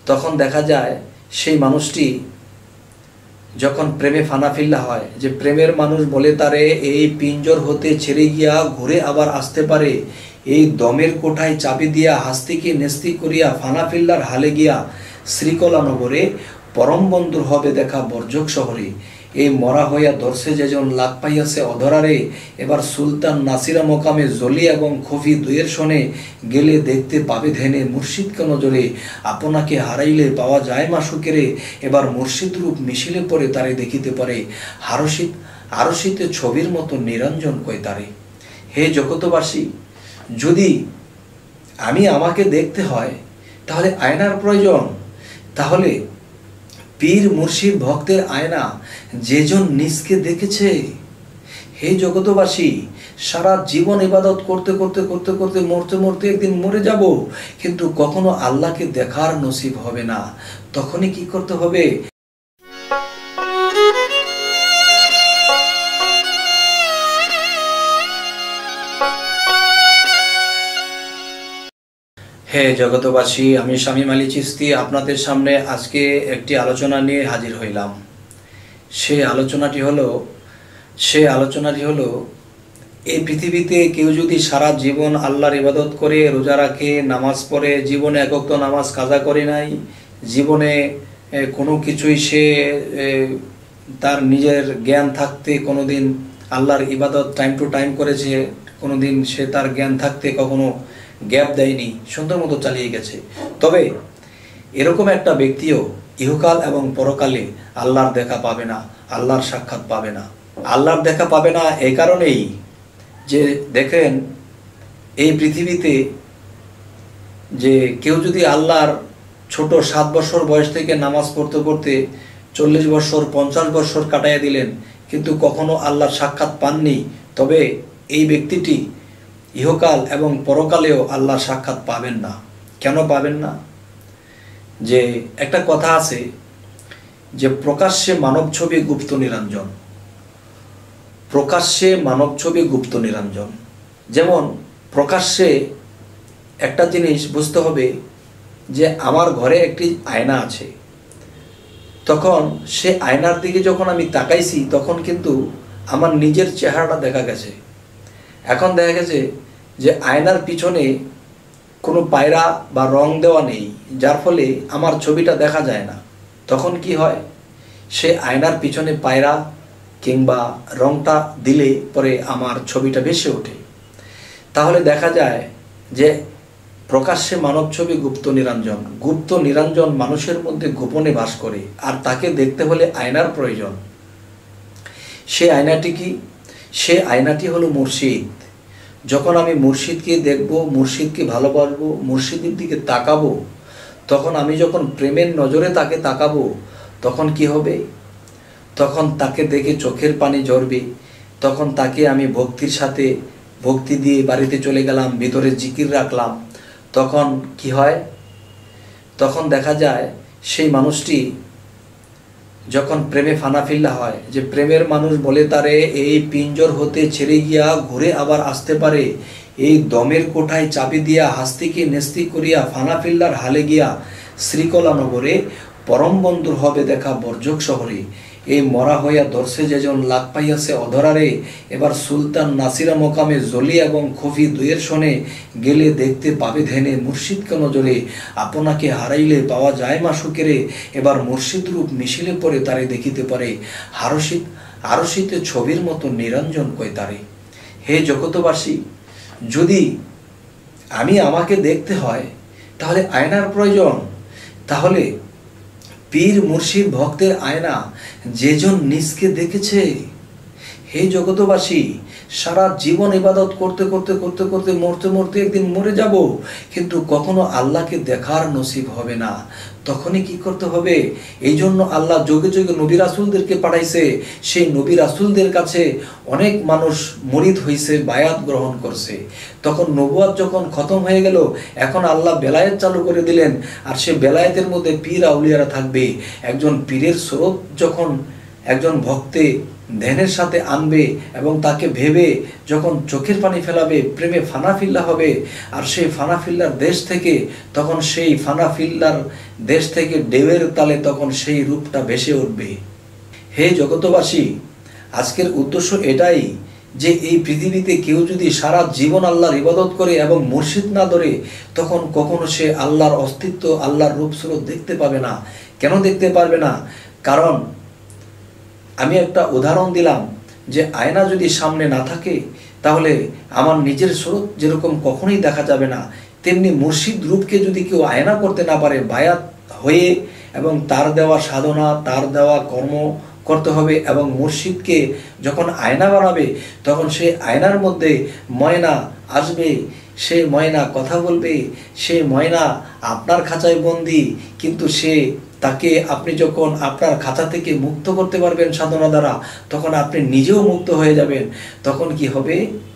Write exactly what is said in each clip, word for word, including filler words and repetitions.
তখন দেখা যায় সেই মানুষটি যখন প্রেমে ফানাফিল্লা হয়, যে প্রেমের মানুষ বলে তারে এই পিঞ্জর হতে ছেড়ে গিয়া ঘুরে আবার আসতে পারে, এই দমের কোঠায় চাবি দিয়া হাস্তিকে নেস্তি করিয়া ফানাফিল্লার হালে গিয়া শ্রীকলা নগরে পরম বন্ধুর হবে দেখা বর্জক শহরে, এই মরা হইয়া দর্শে যেজন লাগ পাইয়াছে অধরারে, এবার সুলতান নাসিরা মোকামে জলি এবং খফি দুয়ের শনে গেলে দেখতে পাবে ধ্যানে মুর্শিদকে নজরে, আপনাকে হারাইলে পাওয়া যায় মাসুকেরে, এবার মুর্শিদ রূপ মিশিলে পরে তারে দেখিতে পারে, হারসিত আরশিতে ছবির মতো নিরঞ্জন কয় তারে। হে জগতবাসী, যদি আমি আমাকে দেখতে হয় তাহলে আয়নার প্রয়োজন, তাহলে পীর মুর্শিদ ভক্তের আয়না যেজন নিজকে দেখেছে। হে জগতবাসী, সারা জীবন ইবাদত করতে করতে করতে করতে মরতে মরতে একদিন মরে যাব, কিন্তু কখনো আল্লাহকে দেখার নসিব হবে না। তখনই কি করতে হবে? হে জগতবাসী, আমি শামীম আলী চিশতি আপনাদের সামনে আজকে একটি আলোচনা নিয়ে হাজির হইলাম। সে আলোচনাটি হলো সে আলোচনাটি হলো এই পৃথিবীতে কেউ যদি সারা জীবন আল্লাহর ইবাদত করে, রোজা রাখে, নামাজ পড়ে, জীবনে এক ওয়াক্ত নামাজ কাজা করে নাই, জীবনে কোনো কিছুই সে তার নিজের জ্ঞান থাকতে কোনোদিন আল্লাহর ইবাদত টাইম টু টাইম করেছে, কোনোদিন সে তার জ্ঞান থাকতে কখনো গ্যাপ দেয়নি, সুন্দর মতো চালিয়ে গেছে, তবে এরকম একটা ব্যক্তিও ইহকাল এবং পরকালে আল্লাহর দেখা পাবে না, আল্লাহর সাক্ষাৎ পাবে না। আল্লাহর দেখা পাবে না এই কারণেই যে দেখেন, এই পৃথিবীতে যে কেউ যদি আল্লাহর ছোট সাত বছর বয়স থেকে নামাজ পড়তে পড়তে চল্লিশ বছর পঞ্চাশ বছর কাটাইয়া দিলেন, কিন্তু কখনো আল্লাহর সাক্ষাৎ পাননি, তবে এই ব্যক্তিটি ইহকাল এবং পরকালেও আল্লাহর সাক্ষাৎ পাবেন না। কেন পাবেন না? যে একটা কথা আছে যে প্রকাশ্যে মানব ছবি গুপ্ত নিরঞ্জন, প্রকাশ্যে মানব ছবি গুপ্ত নিরঞ্জন। যেমন প্রকাশ্যে একটা জিনিস বুঝতে হবে যে আমার ঘরে একটি আয়না আছে, তখন সে আয়নার দিকে যখন আমি তাকাইছি তখন কিন্তু আমার নিজের চেহারাটা দেখা গেছে। এখন দেখা গেছে যে আয়নার পিছনে কোনো পায়রা বা রং দেওয়া নেই, যার ফলে আমার ছবিটা দেখা যায় না। তখন কি হয়, সে আয়নার পিছনে পায়রা কিংবা রংটা দিলে পরে আমার ছবিটা ভেসে ওঠে। তাহলে দেখা যায় যে প্রকাশ্যে মানব ছবি গুপ্ত নিরঞ্জন। গুপ্ত নিরঞ্জন মানুষের মধ্যে গোপনে বাস করে, আর তাকে দেখতে হলে আয়নার প্রয়োজন। সে আয়নাটি কি? সে আয়নাটি হলো মুর্শিদ। যখন আমি মুর্শিদকে দেখব, মুর্শিদকে ভালোবাসবো, মুর্শিদের দিকে তাকাবো, তখন আমি যখন প্রেমের নজরে তাকে তাকাবো, তখন কি হবে? তখন তাকে দেখে চোখের পানি ঝরবে, তখন তাকে আমি ভক্তির সাথে ভক্তি দিয়ে বাড়িতে চলে গেলাম, ভিতরে জিকির রাখলাম, তখন কি হয়? তখন দেখা যায় সেই মানুষটি যখন প্রেমে ফানাফিল্লা হয়, যে প্রেমের মানুষ বলে তারে এই পিঞ্জর হতে ছেড়ে গিয়া ঘুরে আবার আসতে পারে, এই দমের কোঠায় চাবি দিয়া হাস্তিকে নেস্তি করিয়া ফানাফিল্লার হালে গিয়া শ্রীকলা নগরে পরম বন্ধুর হবে দেখা বর্জক শহরে, এই মরা হইয়া দর্শে যেজন লাগ পাইয়াছে অধরারে, এবার সুলতান নাসিরা মোকামে জলি এবং খফি দুয়ের শনে গেলে দেখতে পাবে ধ্যানে মুর্শিদকে নজরে, আপনাকে হারাইলে পাওয়া যায় মাসুকেরে, এবার মুর্শিদ রূপ মিশিলে পরে তারে দেখিতে পারে, হারসিত আরশিতে ছবির মতো নিরঞ্জন কয় তারে। হে জগতবাসী, যদি আমি আমাকে দেখতে হয় তাহলে আয়নার প্রয়োজন, তাহলে পীর মুর্শিদ ভক্তের আয়না যেজন নিজকে দেখেছে। হে জগতবাসী, সারা জীবন ইবাদত করতে করতে করতে করতে মরতে মরতে একদিন মরে যাব, কিন্তু কখনো আল্লাহকে দেখার নসিব হবে না। তখনই কি করতে হবে? এই জন্য আল্লাহ যোগে যোগে নবী রাসূলদেরকে পাঠাইছে। সেই নবী রাসূলদের কাছে অনেক মানুষ মুরিদ হয়েছে, বায়াত গ্রহণ করছে। তখন নবুয়াত যখন খতম হয়ে গেল, এখন আল্লাহ বেলায়েত চালু করে দিলেন, আর সে বেলায়েতের মধ্যে পীর আউলিয়ারা থাকবে। একজন পীরের স্রোত যখন একজন ভক্তে ধ্যানের সাথে আনবে এবং তাকে ভেবে যখন চোখের পানি ফেলাবে, প্রেমে ফানাফিল্লা হবে, আর সেই ফানাফিল্লার দেশ থেকে তখন সেই ফানাফিল্লার দেশ থেকে ঢেউয়ের তালে তখন সেই রূপটা ভেসে উঠবে। হে জগতবাসী, আজকের উদ্দেশ্য এটাই যে এই পৃথিবীতে কেউ যদি সারা জীবন আল্লাহর ইবাদত করে এবং মুর্শিদ না ধরে, তখন কখনো সে আল্লাহর অস্তিত্ব, আল্লাহর রূপ স্বরূপ দেখতে পাবে না। কেন দেখতে পারবে না? কারণ আমি একটা উদাহরণ দিলাম যে আয়না যদি সামনে না থাকে তাহলে আমার নিজের স্বরূপ যেরকম কখনোই দেখা যাবে না, তেমনি মুর্শিদ রূপকে যদি কেউ আয়না করতে না পারে, বায়াত হয়ে এবং তার দেওয়া সাধনা, তার দেওয়া কর্ম করতে হবে এবং মুর্শিদকে যখন আয়না বানাবে তখন সেই আয়নার মধ্যে ময়না আসবে, সে ময়না কথা বলবে, সে ময়না আপনার খাঁচায় বন্দি, কিন্তু সে তাকে আপনি যখন আপনার খাঁচা থেকে মুক্ত করতে পারবেন সাধনা দ্বারা, তখন আপনি নিজেও মুক্ত হয়ে যাবেন। তখন কি হবে?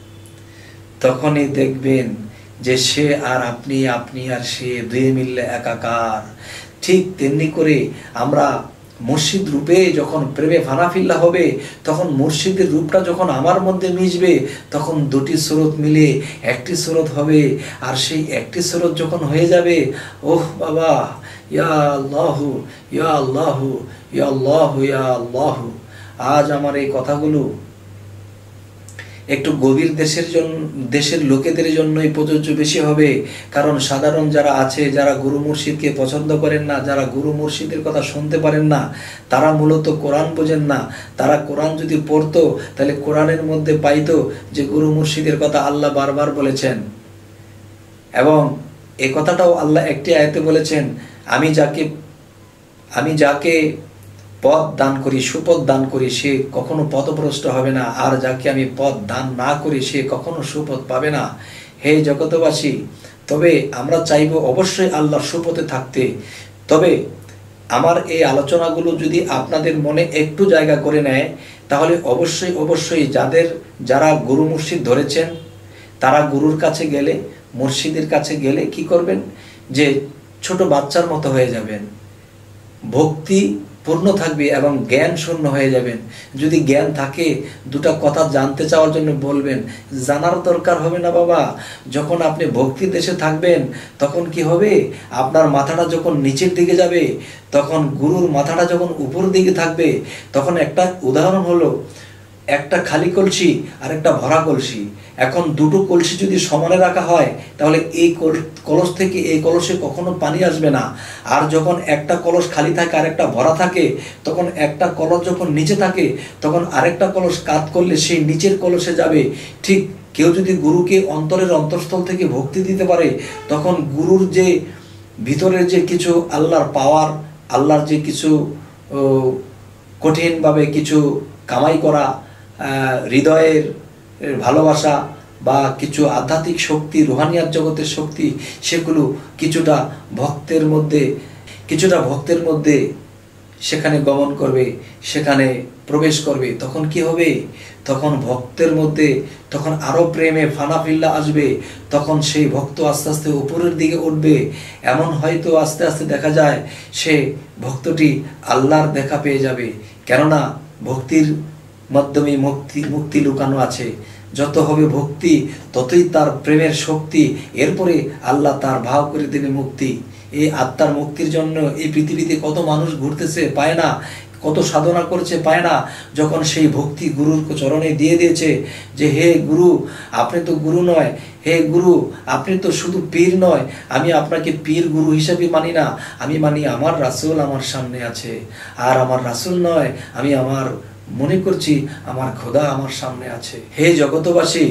তখনই দেখবেন যে সে আর আপনি, আপনি আর সে দুয়ে মিললে একাকার। ঠিক তেমনি করে আমরা মুর্শিদ রূপে যখন প্রেমে ফানাফিল্লা হবে, তখন মুর্শিদের রূপটা যখন আমার মধ্যে মিশবে, তখন দুটি স্রোত মিলে একটি স্রোত হবে। আর সেই একটি স্রোত যখন হয়ে যাবে, ওহ বাবা, ইয়া আল্লাহু ইয়া আল্লাহু ইয়া আল্লাহু ইয়া আল্লাহু। আজ আমার এই কথাগুলো একটু গভীর দেশের জন্য, দেশের লোকেদের জন্যই প্রযোজ্য বেশি হবে। কারণ সাধারণ যারা আছে, যারা গুরু মুর্শিদকে পছন্দ করেন না, যারা গুরু মুর্শিদের কথা শুনতে পারেন না, তারা মূলত কোরআন বোঝেন না। তারা কোরআন যদি পড়তো তাহলে কোরআনের মধ্যে পাইতো যে গুরু মুর্শিদের কথা আল্লাহ বারবার বলেছেন, এবং এই কথাটাও আল্লাহ একটি আয়াতে বলেছেন, আমি যাকে আমি যাকে পথ দান করি, সুপথ দান করি, সে কখনো পথভ্রষ্ট হবে না, আর যাকে আমি পথ দান না করি সে কখনো সুপথ পাবে না। হে জগতবাসী, তবে আমরা চাইব অবশ্যই আল্লাহর সুপথে থাকতে। তবে আমার এই আলোচনাগুলো যদি আপনাদের মনে একটু জায়গা করে নেয়, তাহলে অবশ্যই অবশ্যই যাদের যারা গুরু মুর্শিদ ধরেছেন, তারা গুরুর কাছে গেলে, মুর্শিদের কাছে গেলে কি করবেন? যে ছোট বাচ্চার মতো হয়ে যাবেন, ভক্তি পূর্ণ থাকবে এবং জ্ঞান শূন্য হয়ে যাবেন। যদি জ্ঞান থাকে, দুটা কথা জানতে চাওয়ার জন্য বলবেন, জানার দরকার হবে না বাবা। যখন আপনি ভক্তির দেশে থাকবেন, তখন কি হবে? আপনার মাথাটা যখন নিচের দিকে যাবে, তখন গুরুর মাথাটা যখন উপর দিকে থাকবে, তখন একটা উদাহরণ হলো, একটা খালি কলসি আর একটা ভরা কলসি। এখন দুটো কলসি যদি সমানে রাখা হয়, তাহলে এই কলস থেকে এই কলসে কখনো পানি আসবে না। আর যখন একটা কলস খালি থাকে আর একটা ভরা থাকে, তখন একটা কলস যখন নিচে থাকে, তখন আরেকটা কলস কাত করলে সেই নিচের কলসে যাবে। ঠিক কেউ যদি গুরুকে অন্তরের অন্তঃস্থল থেকে ভক্তি দিতে পারে, তখন গুরুর যে ভিতরের যে কিছু আল্লাহর পাওয়ার, আল্লাহর যে কিছু কঠিনভাবে কিছু কামাই করা হৃদয়ের ভালোবাসা বা কিছু আধ্যাত্মিক শক্তি, রুহানিয়াত জগতের শক্তি, সেগুলো কিছুটা ভক্তের মধ্যে কিছুটা ভক্তের মধ্যে সেখানে গমন করবে, সেখানে প্রবেশ করবে। তখন কি হবে? তখন ভক্তের মধ্যে তখন আরো প্রেমে ফানাফিল্লা আসবে। তখন সেই ভক্ত আস্তে আস্তে উপরের দিকে উঠবে। এমন হয়তো আস্তে আস্তে দেখা যায় সে ভক্তটি আল্লাহর দেখা পেয়ে যাবে। কেননা ভক্তির মাধ্যমে মুক্তি মুক্তি লুকানো আছে। যত হবে ভক্তি, ততই তার প্রেমের শক্তি, এরপরে আল্লাহ তার ভাব করে দেবে মুক্তি। এই আত্মার মুক্তির জন্য এই পৃথিবীতে কত মানুষ ঘুরতেছে, পায় না, কত সাধনা করছে, পায় না। যখন সেই ভক্তি গুরুর চরণে দিয়ে দিয়েছে যে হে গুরু, আপনি তো গুরু নয়, হে গুরু আপনি তো শুধু পীর নয়, আমি আপনাকে পীর গুরু হিসাবে মানি না, আমি মানি আমার রাসূল আমার সামনে আছে। আর আমার রাসূল নয়, আমি আমার মনে করছি আমার খোদা আমার সামনে আছে। হে জগতবাসী,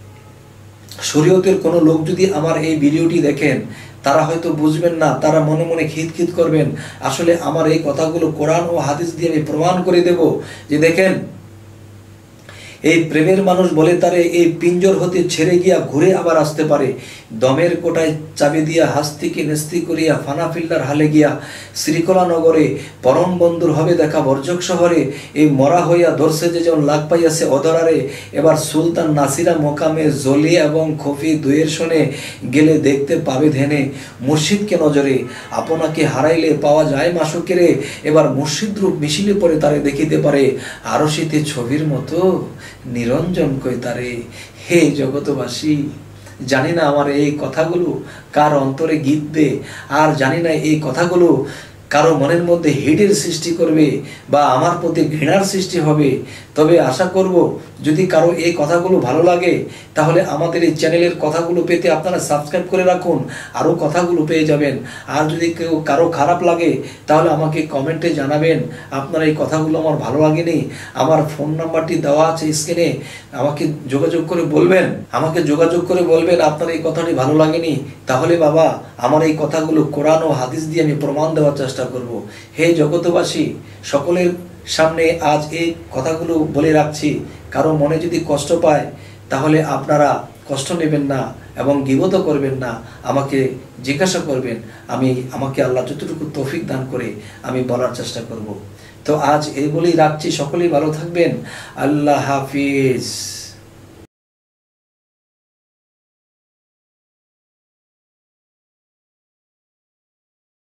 শরীয়তের কোনো লোক যদি আমার এই ভিডিওটি দেখেন, তারা হয়তো বুঝবেন না, তারা মনে মনে খিতখিত করবেন। আসলে আমার এই কথাগুলো কোরআন ও হাদিস দিয়ে আমি প্রমাণ করে দেব যে দেখেন, এই প্রেমের মানুষ বলে তারে এই পিঞ্জর হতে ছেড়ে গিয়া ঘুরে আবার আসতে পারে। দমের কোটায় চাবি দিয়া হাস্তিকে নেস্তি করিয়া ফানাফিল্লার হালে গিয়া শ্রীকলা নগরে পরম বন্ধুর হবে দেখা বর্জক শহরে। এই মরা হইয়া ধরছে যে যেমন লাগ পাইয়াছে অধরারে। এবার সুলতান নাসিরা মোকামে জলি এবং খফি দুয়ের শোনে গেলে দেখতে পাবে ধ্যানে। মুর্শিদকে নজরে আপনাকে হারাইলে পাওয়া যায় মাসুকেরে। এবার মুর্শিদ রূপ মিশিলে পরে তারে দেখিতে পারে আরশিতে ছবির মতো নিরঞ্জন কই তারে। হে জগতবাসী, জানি না আমার এই কথাগুলো কার অন্তরে গীতবে, আর জানি না এই কথাগুলো কারো মনের মধ্যে হেডের সৃষ্টি করবে বা আমার প্রতি ঘৃণার সৃষ্টি হবে। তবে আশা করব যদি কারো এই কথাগুলো ভালো লাগে তাহলে আমাদের এই চ্যানেলের কথাগুলো পেতে আপনারা সাবস্ক্রাইব করে রাখুন, আরও কথাগুলো পেয়ে যাবেন। আর যদি কেউ কারো খারাপ লাগে তাহলে আমাকে কমেন্টে জানাবেন আপনার এই কথাগুলো আমার ভালো লাগেনি। আমার ফোন নাম্বারটি দেওয়া আছে স্ক্রিনে, আমাকে যোগাযোগ করে বলবেন আমাকে যোগাযোগ করে বলবেন আপনার এই কথাটি ভালো লাগেনি। তাহলে বাবা আমার এই কথাগুলো কোরআন ও হাদিস দিয়ে আমি প্রমাণ দেওয়ার চেষ্টা করব। হে জগতবাসী, সকলের সামনে আজ এই কথাগুলো বলে রাখছি, কারো মনে যদি কষ্ট পায় তাহলে আপনারা কষ্ট নেবেন না এবং গীবত করবেন না, আমাকে জিজ্ঞাসা করবেন। আমি আমাকে আল্লাহ যতটুকু তৌফিক দান করে আমি বলার চেষ্টা করব। তো আজ এই বলেই রাখছি, সকলেই ভালো থাকবেন। আল্লাহ হাফিজ।